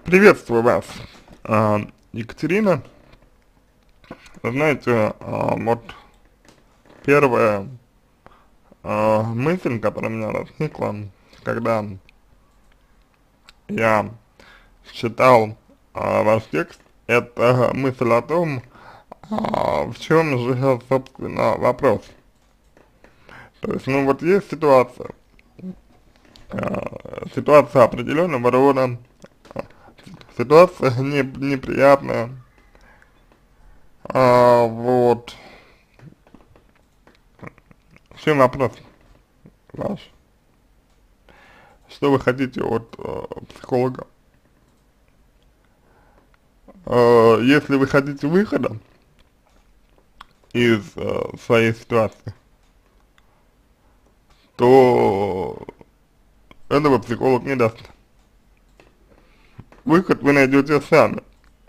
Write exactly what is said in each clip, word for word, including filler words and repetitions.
Приветствую вас, а, Екатерина. Вы знаете, а, вот первая а, мысль, которая у меня возникла, когда я читал а, ваш текст, это мысль о том, а, в чем же, собственно, вопрос. То есть, ну вот есть ситуация, а, ситуация определенного рода, ситуация не, неприятная, а, вот, в чем вопрос ваш? Что вы хотите от э, психолога? Э, если вы хотите выхода из э, своей ситуации, то этого психолог не даст. Выход вы найдете сами,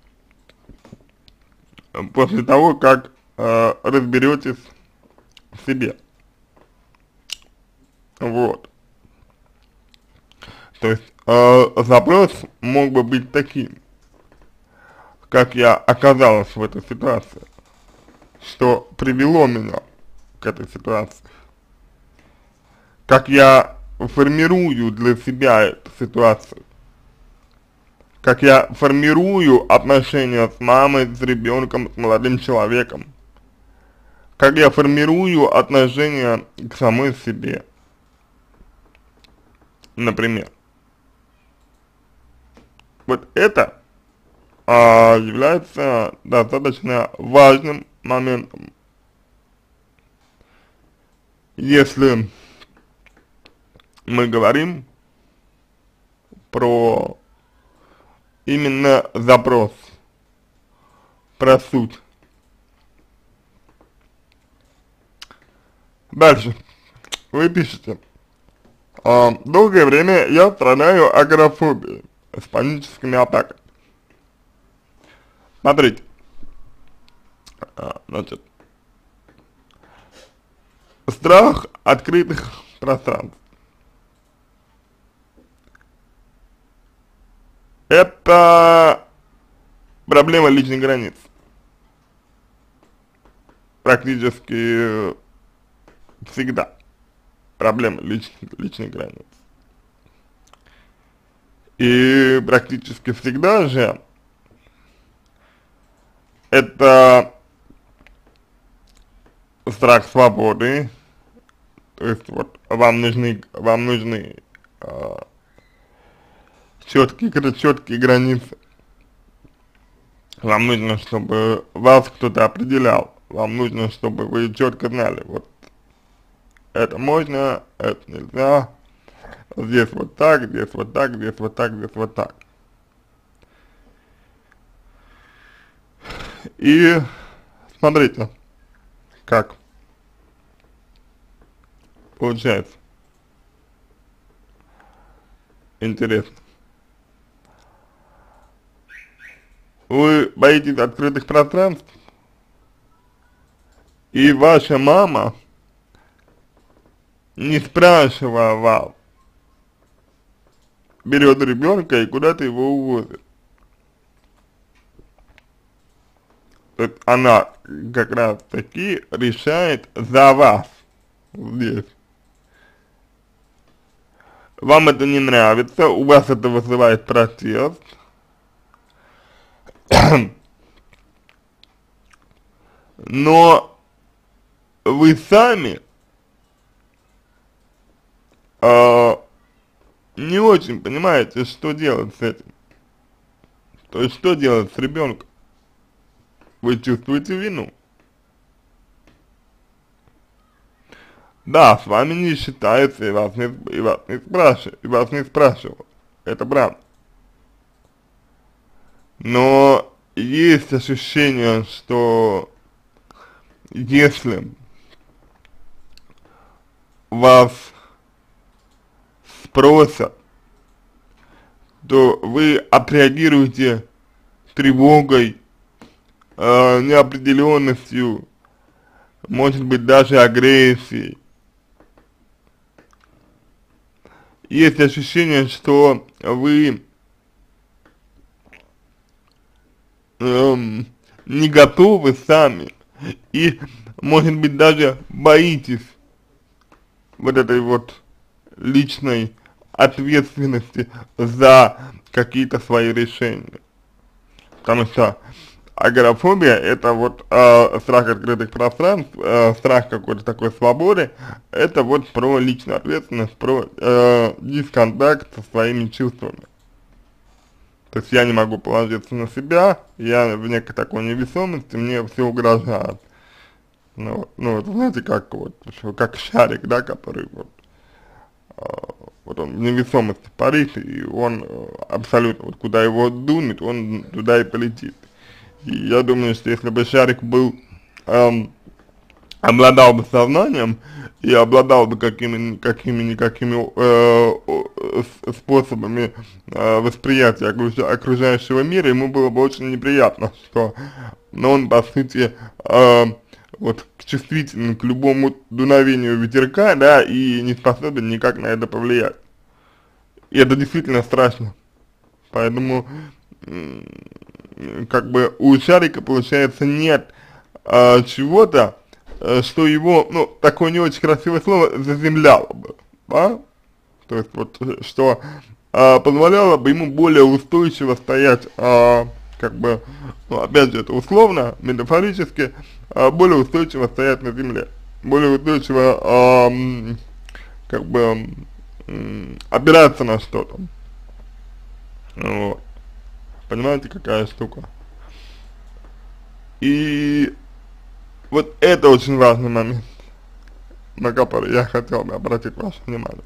после того, как э, разберетесь в себе. Вот. То есть э, запрос мог бы быть таким: как я оказалась в этой ситуации, что привело меня к этой ситуации, как я формирую для себя эту ситуацию, как я формирую отношения с мамой, с ребенком, с молодым человеком, как я формирую отношения к самой себе, например. Вот это а, является достаточно важным моментом, если мы говорим про именно запрос, про суть. Дальше. Вы пишете: а, долгое время я страдаю агорафобией, с паническими атаками. Смотрите, а, значит, страх открытых пространств. Это проблема личных границ. Практически всегда проблема личных, личных границ. И практически всегда же это страх свободы, то есть вот вам нужны, вам нужны э, четкие, четкие границы, вам нужно, чтобы вас кто-то определял, вам нужно, чтобы вы четко знали, вот это можно, это нельзя, здесь вот так, здесь вот так, здесь вот так, здесь вот так. И смотрите, как получается. Интересно. Вы боитесь открытых пространств, и ваша мама, не спрашивая вас, берет ребенка и куда-то его увозит. То есть она как раз таки решает за вас здесь. Вам это не нравится, у вас это вызывает протест, но вы сами э, не очень понимаете, что делать с этим. То есть, что делать с ребенком? Вы чувствуете вину. Да, с вами не считается, и вас не, и вас не спрашивают, и вас не спрашивают. Это правда. Но есть ощущение, что если вас спросят, то вы отреагируете тревогой, э, неопределенностью, может быть даже агрессией. Есть ощущение, что вы эм, не готовы сами и, может быть, даже боитесь вот этой вот личной ответственности за какие-то свои решения. Потому что агорафобия — это вот э, страх открытых пространств, э, страх какой-то такой свободы, это вот про личную ответственность, про э, дисконтакт со своими чувствами. То есть я не могу положиться на себя, я в некой такой невесомости, мне все угрожает. Ну, вот, ну, вот знаете, как вот, как шарик, да, который вот, э, вот он в невесомости парит, и он э, абсолютно, вот куда его дунет, он туда и полетит. И я думаю, что если бы шарик был, эм, обладал бы сознанием и обладал бы какими-никакими какими, какими, э, э, способами э, восприятия окружа окружающего мира, ему было бы очень неприятно, что но он, по сути, э, вот чувствителен к любому дуновению ветерка, да, и не способен никак на это повлиять. И это действительно страшно. Поэтому, как бы, у шарика, получается, нет э, чего-то, э, что его, ну, такое не очень красивое слово, заземляло бы, да? То есть, вот, что э, позволяло бы ему более устойчиво стоять, э, как бы, ну, опять же, это условно, метафорически, э, более устойчиво стоять на земле, более устойчиво, э, как бы, э, опираться на что-то. Вот. Понимаете, какая штука? И вот это очень важный момент, на который я хотел бы обратить ваше внимание.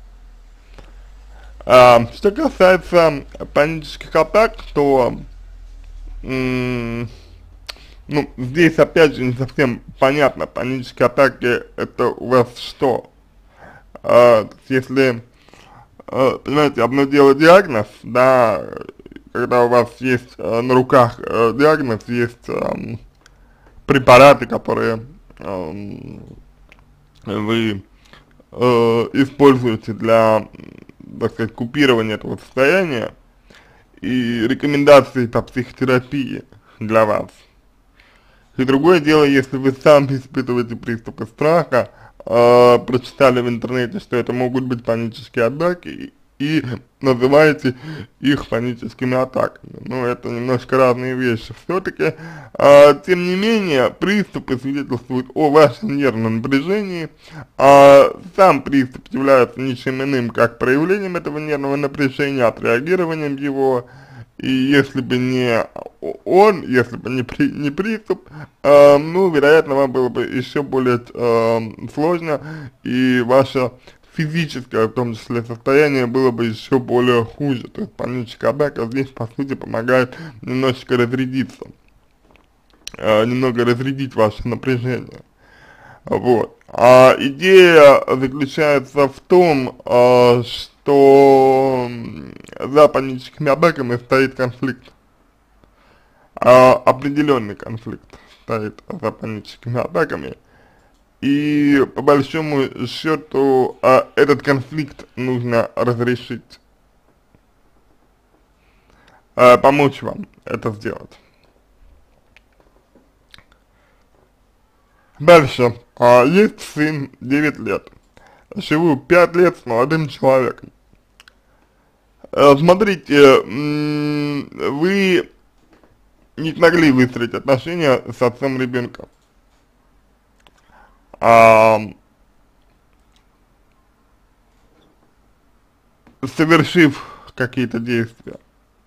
А, что касается панических атак, то, ну, здесь опять же не совсем понятно, панические атаки это у вас что? А, если, а, понимаете, одно дело диагноз, да, когда у вас есть а, на руках а, диагноз, есть а, препараты, которые э, вы э, используете для, так сказать, купирования этого состояния и рекомендации по психотерапии для вас. И другое дело, если вы сами испытываете приступы страха, э, прочитали в интернете, что это могут быть панические атаки, и называете их паническими атаками. Ну, это немножко разные вещи. Все-таки, э, тем не менее, приступы свидетельствуют о вашем нервном напряжении, а сам приступ является ничем иным, как проявлением этого нервного напряжения, отреагированием его. И если бы не он, если бы не, при, не приступ, э, ну, вероятно, вам было бы еще более э, сложно, и ваша физическое, в том числе, состояние было бы еще более хуже. То есть паническая атака здесь, по сути, помогает немножечко разрядиться, э, немного разрядить ваше напряжение. Вот. А идея заключается в том, э, что за паническими атаками стоит конфликт, э, определенный конфликт стоит за паническими атаками. И по большому счету а, этот конфликт нужно разрешить, а, помочь вам это сделать. Дальше. А, есть сын девять лет. Живу пять лет с молодым человеком. А, смотрите, вы не смогли выстроить отношения с отцом ребенка. А, совершив какие-то действия,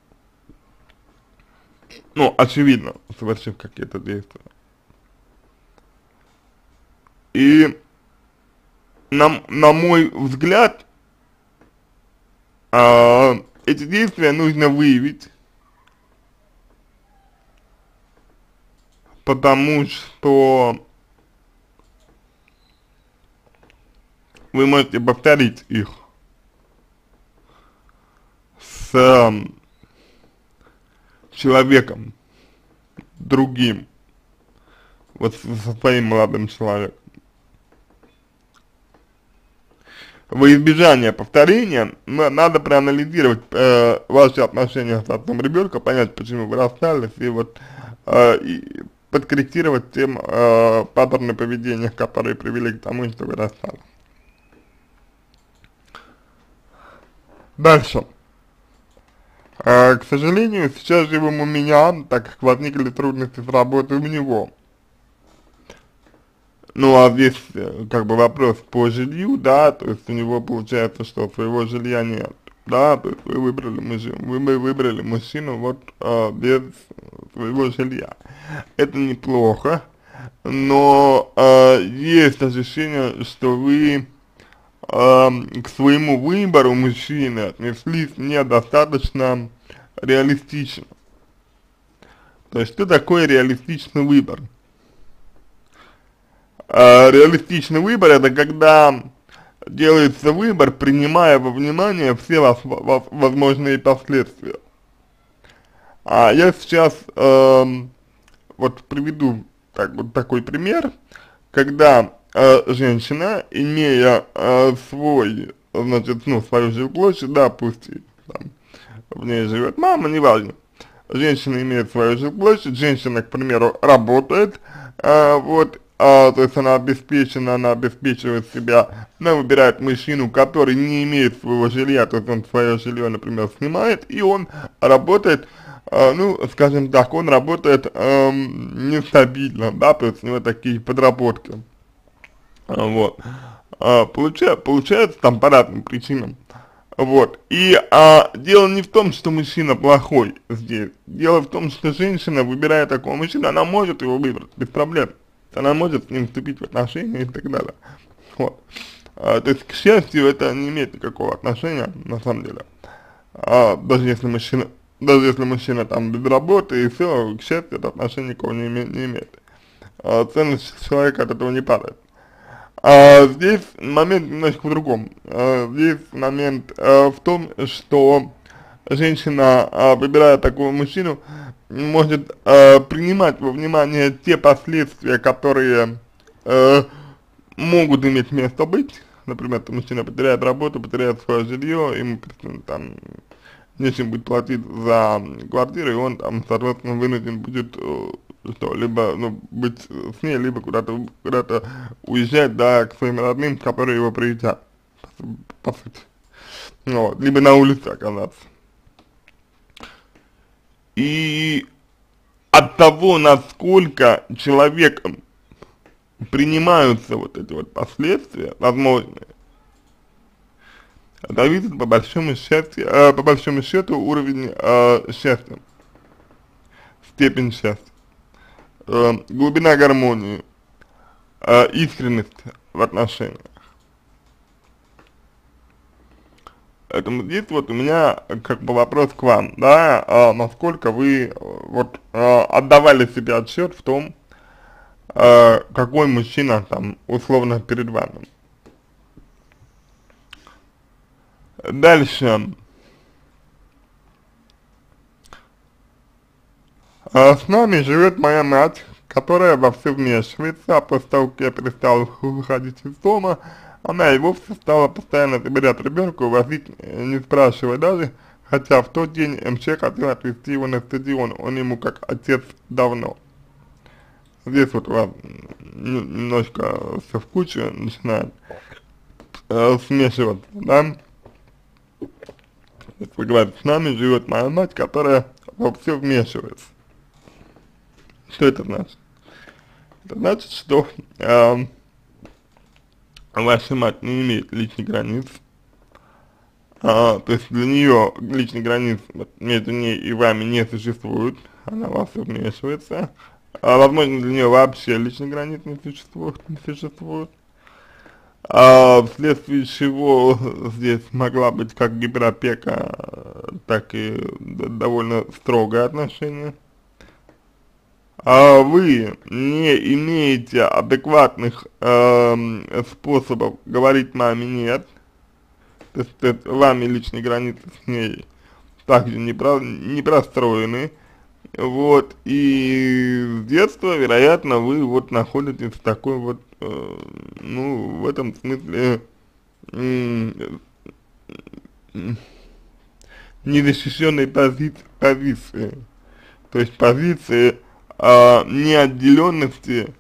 ну, очевидно, совершив какие-то действия. И на, на мой взгляд, а, эти действия нужно выявить, потому что вы можете повторить их с э, человеком другим, вот со своим молодым человеком. во избежание повторения, на- надо проанализировать э, ваши отношения с отцом ребенка, понять, почему вы расстались, и вот э, и подкорректировать тем э, паттерны поведения, которые привели к тому, что вы расстались. Дальше. Э, к сожалению, сейчас живем у меня, так как возникли трудности с работой у него. Ну, а здесь, э, как бы вопрос по жилью, да, то есть у него получается, что своего жилья нет, да, то есть вы выбрали мужчину, вы, вы выбрали мужчину вот э, без своего жилья. Это неплохо, но э, есть ощущение, что вы э, к своему выбору мужчины отнеслись недостаточно реалистично. То есть, что такое реалистичный выбор? Э, реалистичный выбор — это когда делается выбор, принимая во внимание все вос вос возможные последствия. А я сейчас э, вот приведу так, вот такой пример, когда э, женщина, имея э, свой, значит, ну, свою жилплощадь, да, пусть и, там, в ней живет мама, неважно, женщина имеет свою жилплощадь, женщина, к примеру, работает, э, вот, а, то есть она обеспечена, она обеспечивает себя, она выбирает мужчину, который не имеет своего жилья, то есть он свое жилье, например, снимает, и он работает, э, ну, скажем так, он работает э, нестабильно, да, то есть у него такие подработки, а, вот, а, получается, получается там по разным причинам. Вот, и а, дело не в том, что мужчина плохой здесь, дело в том, что женщина, выбирая такого мужчину, она может его выбрать, без проблем, она может с ним вступить в отношения и так далее, вот, а, то есть, к счастью, это не имеет никакого отношения, на самом деле, а, даже если мужчина, даже если мужчина там без работы и все, к счастью, это отношение никого не, име, не имеет, а, ценность человека от этого не падает. А, здесь момент немножко по-другому. А, здесь момент а, в том, что женщина, а, выбирая такого мужчину, может а, принимать во внимание те последствия, которые а, могут иметь место быть. Например, там мужчина потеряет работу, потеряет свое жилье, ему там нечем будет платить за квартиру, и он там, соответственно, вынужден будет что, либо, ну, быть с ней, либо куда-то куда-то уезжать, да, к своим родным, которые его приютят, по, по сути. Вот, либо на улице оказаться. И от того, насколько человеком принимаются вот эти вот последствия, возможные, зависит по большому счастью, э, по большому счету уровень э, счастья, степень счастья, э, глубина гармонии, э, искренность в отношениях. Поэтому здесь вот у меня как бы вопрос к вам, да, э, насколько вы вот э, отдавали себе отчет в том, э, какой мужчина там условно перед вами. Дальше. А с нами живет моя мать, которая во все вмешивается, а после того, как я перестал выходить из дома, она и вовсе стала постоянно забирать ребенка, увозить, не спрашивая даже, хотя в тот день МЧ хотел отвезти его на стадион, он ему как отец давно. Здесь вот у вас немножко все в кучу начинает э, смешиваться, да? Вы говорите, с нами живет моя мать, которая во все вмешивается. Что это значит? Это значит, что э, ваша мать не имеет личных границ, а, то есть для нее личных границ между ней и вами не существует, она во все вмешивается, а, возможно, для нее вообще личных границ не существует, не существует, а, вследствие чего здесь могла быть как гиперопека, так и довольно строгое отношение. А вы не имеете адекватных э, способов говорить маме нет, то есть это, вами личные границы с ней также не, про, не простроены, вот, и с детства, вероятно, вы вот находитесь в такой вот, э, ну, в этом смысле, м, незащищенной пози позиции, то есть позиции э, неотделенности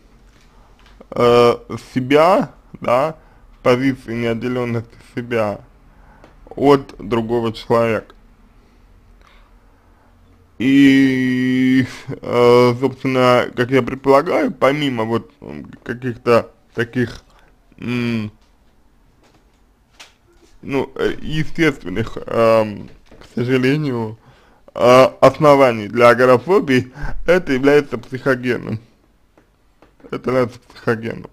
э, себя, да, позиции неотделенности себя от другого человека. И, э, собственно, как я предполагаю, помимо вот каких-то таких, м, ну, э, естественных, эм, к сожалению, э, оснований для агорафобии, это является психогенным. Это является психогенным.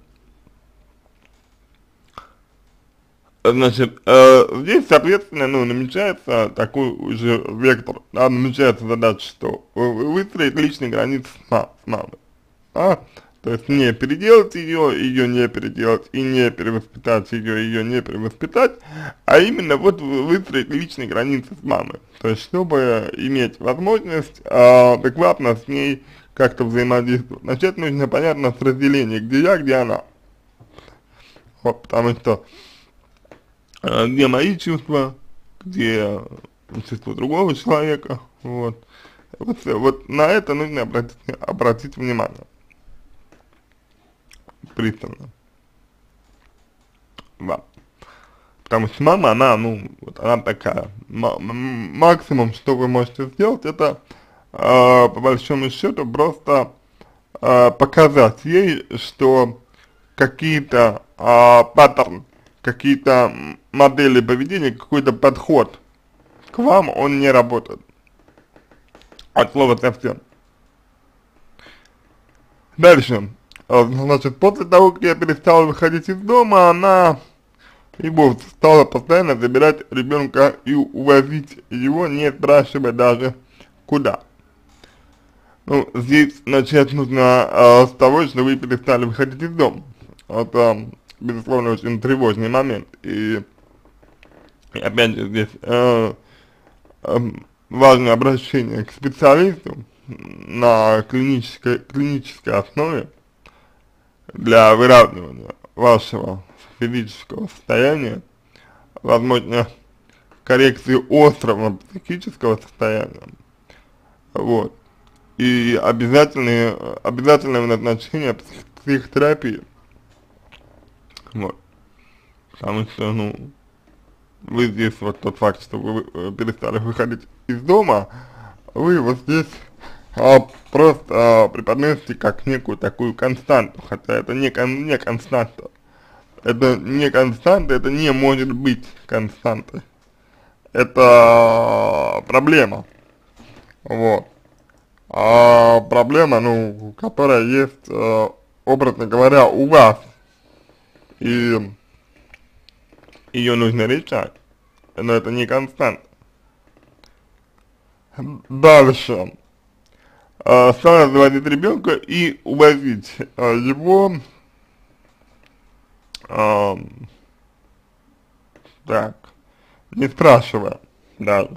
Значит, э, здесь, соответственно, ну, намечается такой уже вектор, да, намечается задача, что вы- выстроить личные границы с, ма с мамой, да, то есть не переделать ее, ее не переделать, и не перевоспитать ее, ее не перевоспитать, а именно вот вы- выстроить личные границы с мамой, то есть чтобы иметь возможность э, адекватно с ней как-то взаимодействовать. Начать нужно, понятно, с разделения, где я, где она, вот, потому что э, где мои чувства, где чувства другого человека, вот. Вот, э, вот на это нужно обратить, обратить внимание пристально, да. Потому что мама, она, ну, вот она такая, м максимум, что вы можете сделать, это, э, по большому счету, просто э, показать ей, что какие-то э, паттерн, какие-то модели поведения, какой-то подход к вам, он не работает. От слова совсем. Дальше. А, Значит, после того, как я перестал выходить из дома, она и вовсе стала постоянно забирать ребенка и увозить его, не спрашивая даже куда. Ну, здесь начать нужно э, с того, что вы перестали выходить из дома. Это, безусловно, очень тревожный момент. И, и опять же, здесь э, э, важное обращение к специалисту на клинической, клинической основе для выравнивания вашего физического состояния, возможно, коррекции острого психического состояния, вот, и обязательное, обязательное назначение псих, психотерапии, вот, потому что, ну, вы здесь, вот тот факт, что вы э, перестали выходить из дома, вы вот здесь а, просто а, преподносите как некую такую константу, хотя это не, кон, не константа. Это не константа, это не может быть константой. Это проблема, вот. А проблема, ну, которая есть, э, образно говоря, у вас, и ее нужно решать, но это не константа. Дальше. Э, Сразу заводить ребенка и увозить э, его, э, так, не спрашивая даже.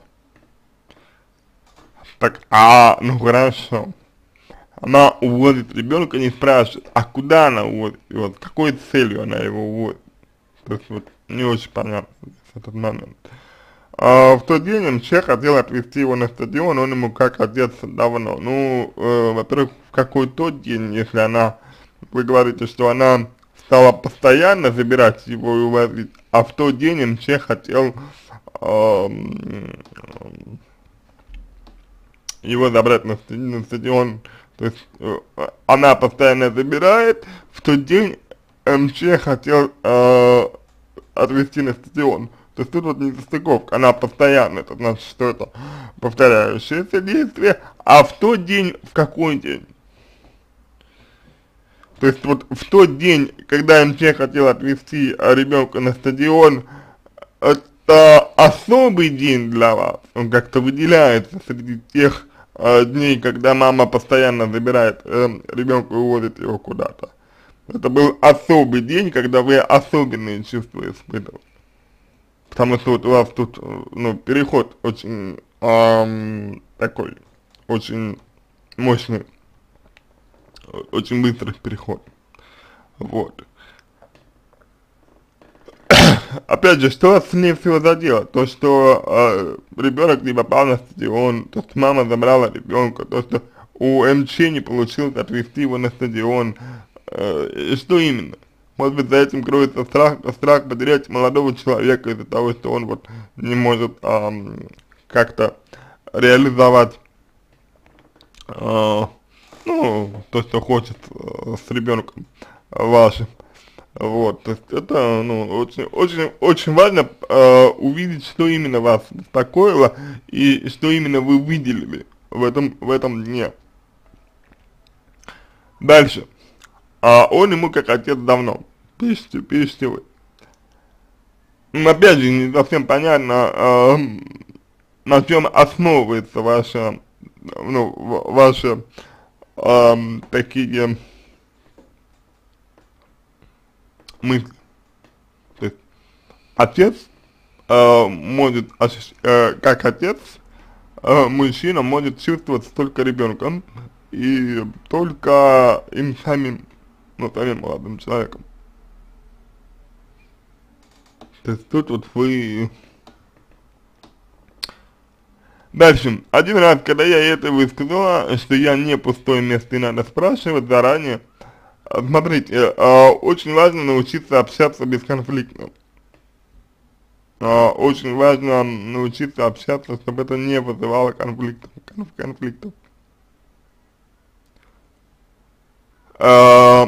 Так, а, ну хорошо. Она уводит ребенка, не спрашивает, а куда она уводит его, с какой целью она его уводит. То есть вот не очень понятно этот момент. А, в тот день МЧ хотел отвезти его на стадион, он ему как отец давно. Ну, э, во-первых, в какой тот день, если она, вы говорите, что она стала постоянно забирать его и увозить, а в тот день МЧ хотел э, его забрать на стадион, на стадион, то есть э, она постоянно забирает, в тот день МЧ хотел э, отвезти на стадион. То есть тут вот несостыковка, она постоянно, это значит, что это повторяющееся действие, а в тот день, в какой день? То есть вот в тот день, когда МЧ хотел отвезти ребенка на стадион, это особый день для вас, он как-то выделяется среди тех э, дней, когда мама постоянно забирает э, ребенка и уводит его куда-то. Это был особый день, когда вы особенные чувства испытывали. Потому что вот у вас тут, ну, переход очень эм, такой, очень мощный, очень быстрый переход. Вот. опять же, что с ней всего задело? То, что э, ребенок не попал на стадион, то, что мама забрала ребенка, то, что у эм че не получилось отвезти его на стадион, э, что именно? Может быть, за этим кроется страх, страх потерять молодого человека из-за того, что он вот не может э, как-то реализовать э, ну, то, что хочет э, с ребенком вашим. Вот, то есть это, ну, очень, очень, очень важно э, увидеть, что именно вас беспокоило и что именно вы выделили в этом, в этом дне. Дальше. А он ему как отец давно. Пишите, пишите вы. Ну, опять же, не совсем понятно, э, на чем основывается ваша, ну, ваши э, такие мысли. То есть отец э, может, э, как отец, э, мужчина может чувствовать только ребенком и только им самим, ну, самим молодым человеком. То есть тут вот вы... Дальше. Один раз, когда я это высказала, что я не пустое место и надо спрашивать заранее, смотрите, э, очень важно научиться общаться бесконфликтно. Э, очень важно научиться общаться, чтобы это не вызывало конфликтов. Конф конфликтов. Э,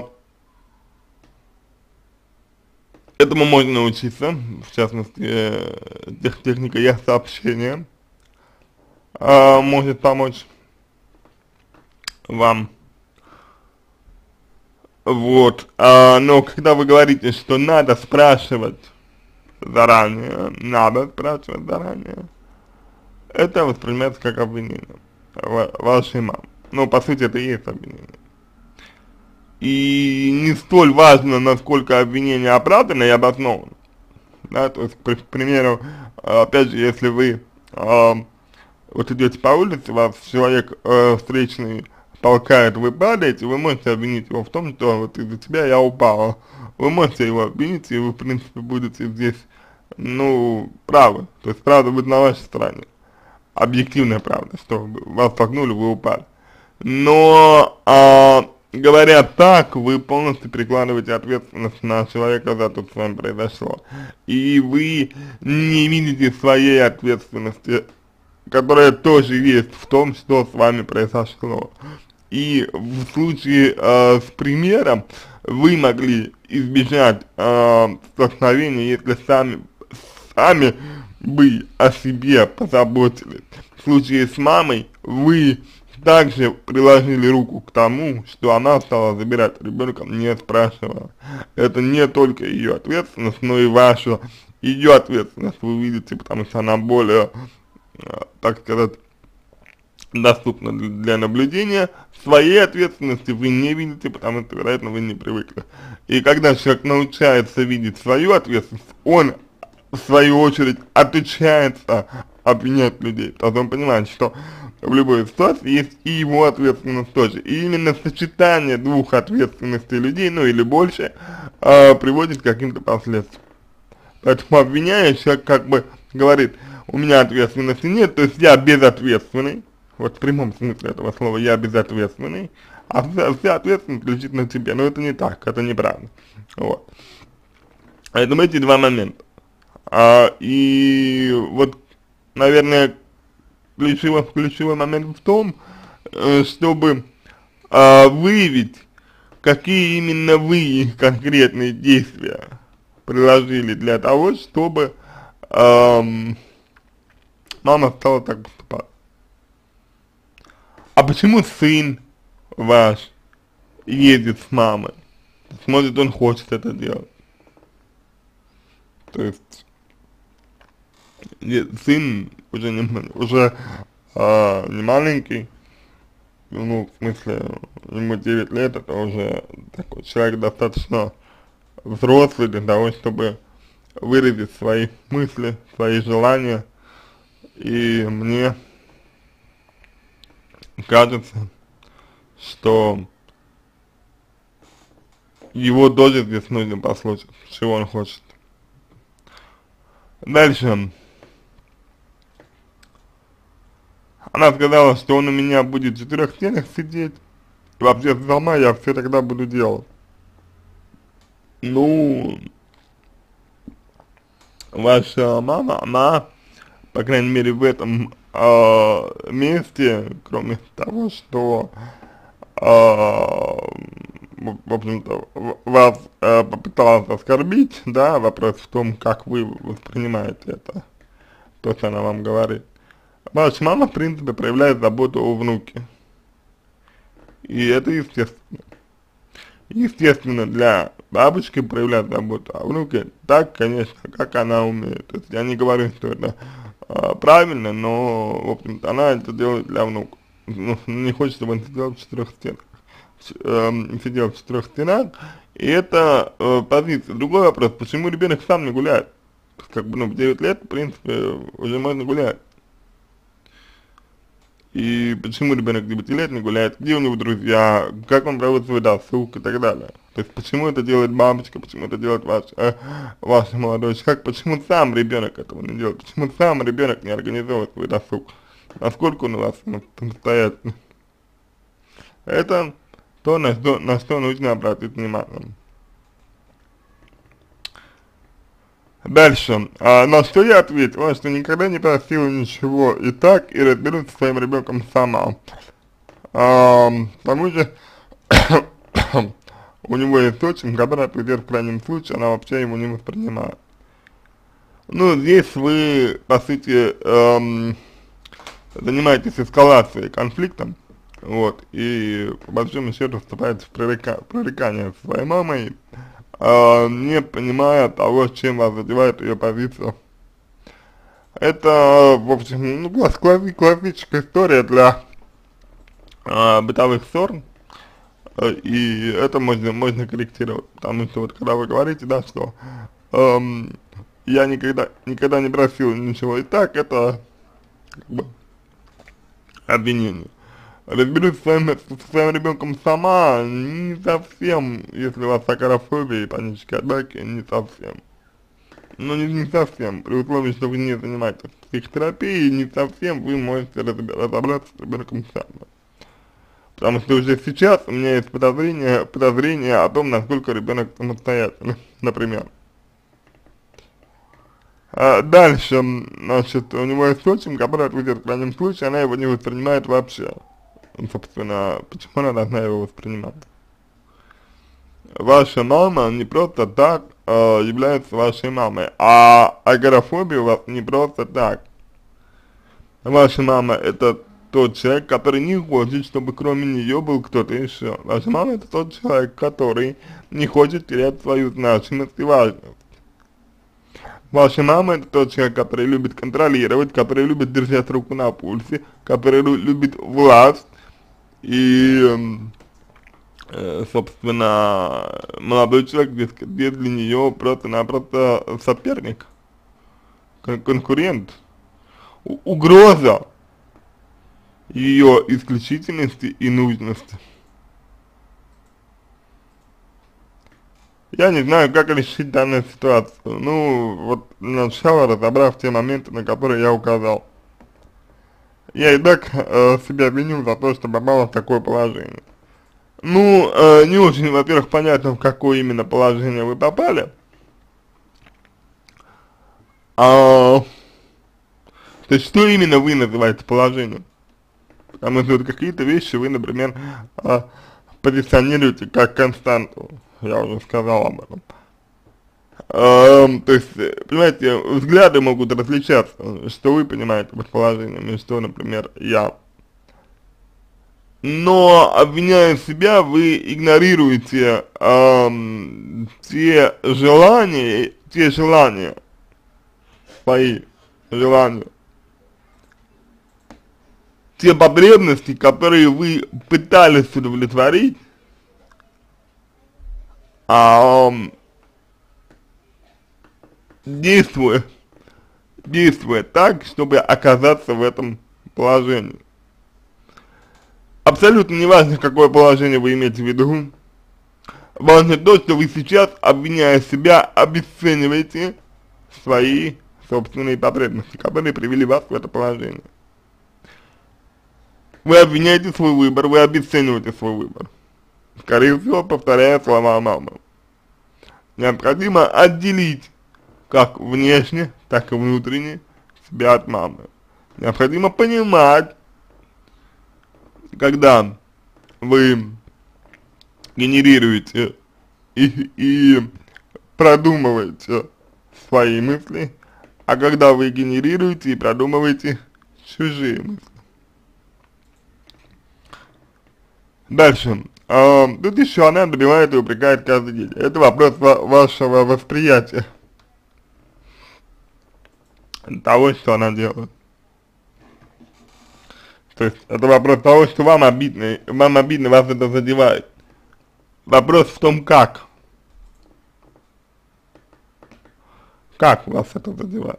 этому можно научиться, в частности, э, тех, техника я сообщения э, может помочь вам. Вот, а, но когда вы говорите, что надо спрашивать заранее, надо спрашивать заранее, это воспринимается как обвинение вашей мамы. Ну, по сути, это и есть обвинение. И не столь важно, насколько обвинение оправдано и обосновано. Да, то есть, к примеру, опять же, если вы э, вот идете по улице, вас человек э, встречный толкает, вы падаете, вы можете обвинить его в том, что вот из-за тебя я упала. Вы можете его обвинить, и вы, в принципе, будете здесь, ну, правы. То есть правда будет на вашей стороне. Объективная правда, что вас толкнули, вы упали. Но, а, говоря так, вы полностью перекладываете ответственность на человека за то, что с вами произошло. И вы не видите своей ответственности, которая тоже есть в том, что с вами произошло. И в случае э, с примером вы могли избежать э, столкновения, если сами, сами бы о себе позаботились. В случае с мамой вы также приложили руку к тому, что она стала забирать ребенка, не спрашивая. Это не только ее ответственность, но и ваша, ее ответственность вы видите, потому что она более, э, так сказать, доступна для наблюдения. Своей ответственности вы не видите, потому что, вероятно, вы не привыкли. И когда человек научается видеть свою ответственность, он, в свою очередь, отучается обвинять людей. То есть он понимает, что в любой ситуации есть и его ответственность тоже. И именно сочетание двух ответственностей людей, ну или больше, э, приводит к каким-то последствиям. Поэтому обвиняя, человек как бы говорит, у меня ответственности нет, то есть я безответственный. Вот в прямом смысле этого слова я безответственный, а вся, вся ответственность лежит на тебе. Но это не так, это неправда. Вот. Поэтому эти два момента. А, и вот, наверное, ключевой, ключевой момент в том, э, чтобы э, выявить, какие именно вы конкретные действия приложили для того, чтобы э, мама стала так поступать. А почему сын ваш едет с мамой? Может, он хочет это делать. То есть, нет, сын уже не, уже, а, не маленький, ну, в смысле, ему девять лет, это уже такой человек достаточно взрослый для того, чтобы выразить свои мысли, свои желания. И мне кажется, что его тоже здесь нужно послушать, чего он хочет. Дальше. Она сказала, что он у меня будет в четырех стенах сидеть. И вообще сама я все тогда буду делать. Ну, ваша мама, она, по крайней мере, в этом э, месте, кроме того, что, э, в, в общем-то, вас э, попыталась оскорбить, да, вопрос в том, как вы воспринимаете это, то, что она вам говорит. Ваша мама, в принципе, проявляет заботу о внуке. И это естественно. Естественно, для бабушки проявлять заботу о внуке так, конечно, как она умеет. То есть я не говорю, что это а, правильно, но, в общем-то, она это делает для внука. Ну, не хочет, чтобы он сидел в четырех стенах. Э, сидел в четырех стенах, и это э, позиция. Другой вопрос, почему ребенок сам не гуляет? Как бы, ну, в девять лет, в принципе, уже можно гулять. И почему ребенок девятилетний гуляет, где у него друзья, как он проводит свой досуг и так далее. То есть почему это делает бабочка, почему это делает ваш, э, ваша молодой человек, почему сам ребенок этого не делает, почему сам ребенок не организовывает свой досуг, насколько он у вас самостоятельный. Это то, на что, на что нужно обратить внимание. Дальше. А, на что я ответила, что никогда не просила ничего и так, и разберусь со своим ребенком сама. А, к тому же, у него есть отчим, который отведет в крайнем случае, она вообще его не воспринимает. Ну, здесь вы, по сути, эм, занимаетесь эскалацией конфликта, вот, и по большому счету вступаете в пререка пререкание со своей мамой, Uh, не понимая того, чем вас задевает ее позиция. Это, в общем, ну, класс классическая история для uh, бытовых ссор, uh, и это можно, можно корректировать, потому что вот когда вы говорите, да, что um, я никогда, никогда не просил ничего и так, это как бы обвинение. Разберусь с своим, с своим ребенком сама, не совсем, если у вас акарофобия и панические атаки, не совсем. Ну, не, не совсем, при условии, что вы не занимаетесь психотерапией, не совсем вы можете разобраться с ребенком сами. Потому что уже сейчас у меня есть подозрение, подозрение о том, насколько ребенок самостоятельный, например. А дальше, значит, у него есть отчим, который отведет в крайнем случае, она его не воспринимает вообще. Собственно, почему она должна его воспринимать? Ваша мама не просто так э, является вашей мамой, а агорафобия у вас не просто так. Ваша мама это тот человек, который не хочет, чтобы кроме нее был кто-то еще. Ваша мама это тот человек, который не хочет терять свою значимость и важность. Ваша мама это тот человек, который любит контролировать, который любит держать руку на пульсе, который любит власть. И, э, собственно, молодой человек без, без для нее просто-напросто соперник, кон конкурент, у угроза ее исключительности и нужности. Я не знаю, как решить данную ситуацию. Ну, вот для начала разобрав те моменты, на которые я указал. Я и так э, себя виню за то, что попала в такое положение. Ну, э, не очень, во-первых, понятно, в какое именно положение вы попали. А, то есть, что именно вы называете положением? Потому что вот какие-то вещи вы, например, э, позиционируете как константу. Я уже сказал об этом. Uh, то есть, понимаете, взгляды могут различаться, что вы понимаете под положением, и что, например, я. Но, обвиняя себя, вы игнорируете uh, те желания, те желания, свои желания, те потребности, которые вы пытались удовлетворить, а uh, действуя, действуя так, чтобы оказаться в этом положении. Абсолютно не важно, какое положение вы имеете в виду. Важно то, что вы сейчас, обвиняя себя, обесцениваете свои собственные потребности, которые привели вас в это положение. Вы обвиняете свой выбор, вы обесцениваете свой выбор. Скорее всего, повторяя слова мамы. Необходимо отделить как внешне, так и внутренне себя от мамы. Необходимо понимать, когда вы генерируете и, и продумываете свои мысли, а когда вы генерируете и продумываете чужие мысли. Дальше. А, тут еще она добивает и упрекает каждый день. Это вопрос ва вашего восприятия того, что она делает. То есть это вопрос того, что вам обидно, вам обидно, вас это задевает. Вопрос в том, как. Как вас это задевает.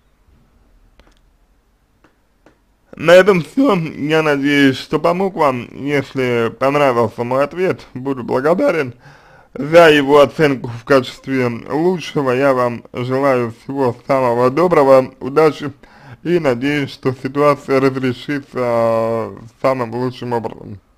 На этом все. Я надеюсь, что помог вам. Если понравился мой ответ, буду благодарен за его оценку в качестве лучшего. Я вам желаю всего самого доброго, удачи и надеюсь, что ситуация разрешится самым лучшим образом.